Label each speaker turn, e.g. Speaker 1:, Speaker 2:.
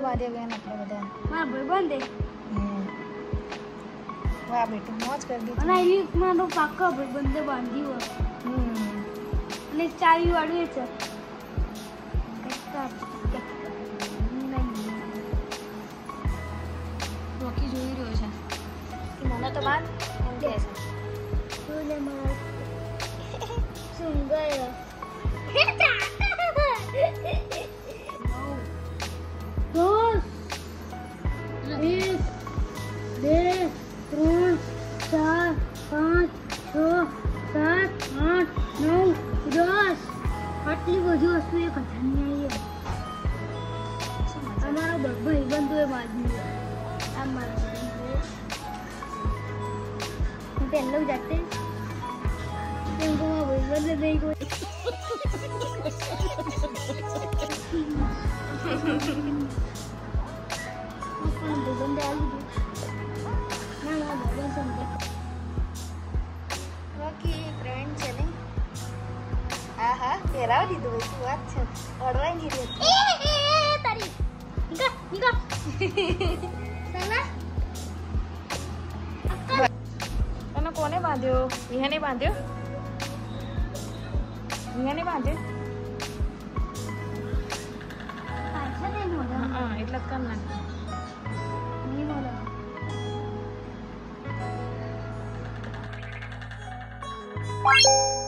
Speaker 1: બાંધી ગયા આપણે બધા.
Speaker 2: મારા ભાઈબંધે
Speaker 1: વાહ બેટું મોજ કરી દીધી.
Speaker 2: અને એક મારો પાક્કો ભાઈબંધે બાંધ્યું અને ચાવી વાળું છે.
Speaker 1: રોકી જોઈ રહ્યો છે કે મને તો બાંધ એમ કહે છે.
Speaker 2: આટલી બધી વસ્તુ એ કથાની આવી. અમારો ભાઈબંધો એ બાંધ્યું. આ મારા ભાઈબંધો પહેલો જાતે કેમ કે મારા ભાઈબંધે નહીં કોઈ ભાઈબંધે આવી ગયું. ના ભાઈબંધ સમજે
Speaker 1: રોકી ફ્રેન્ડ છે ને. હા હા પહેરાવી દીધું. શું વાત છે, અડવાઈ નહીં રહ્યો.
Speaker 2: તારી નિકા
Speaker 1: તને કોને બાંધ્યો? વિહાને બાંધ્યો? વિહાને બાંધ્યો? હા એટલે જ કર નાખ.